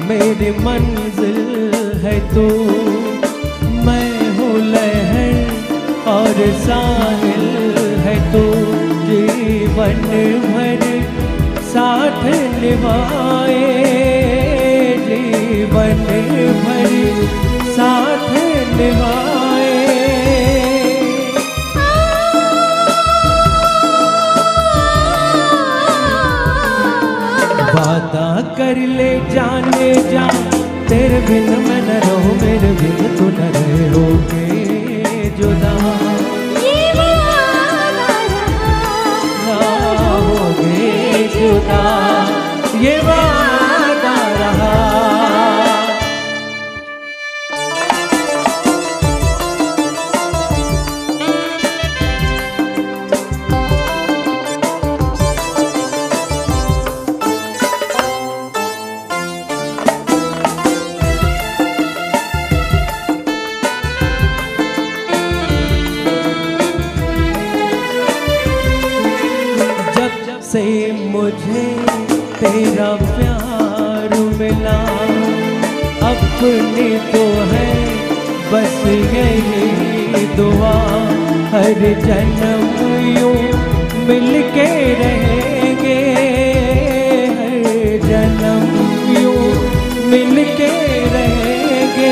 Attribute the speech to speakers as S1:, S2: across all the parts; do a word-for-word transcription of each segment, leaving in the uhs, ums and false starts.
S1: मेरी मंजिल है तू। मैं हूँ लहर और साहिल है तू, जीवन भर साथ निभाए, जीवन भर साथ निभाए। वादा कर ले जाने जा, तेरे बिन मैं न रहूं, मेरे बिन तू न रहोगे जुदा।
S2: ये वादा रहा,
S1: ना होगे जुदा, ये वादा रहा। से मुझे तेरा प्यार मिला, अपनी तो है बस यही दुआ, हर जन्म यूं मिलके रहेंगे, हर जन्म यूं मिलके रहेंगे।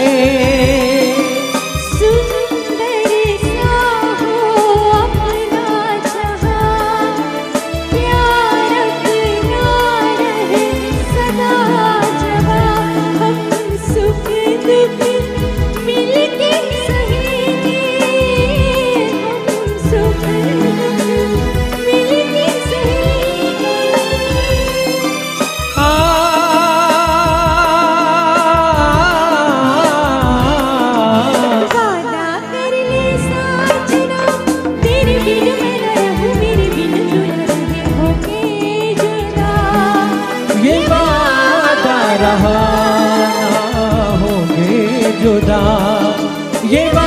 S1: रहा ना होगे जुदा, ये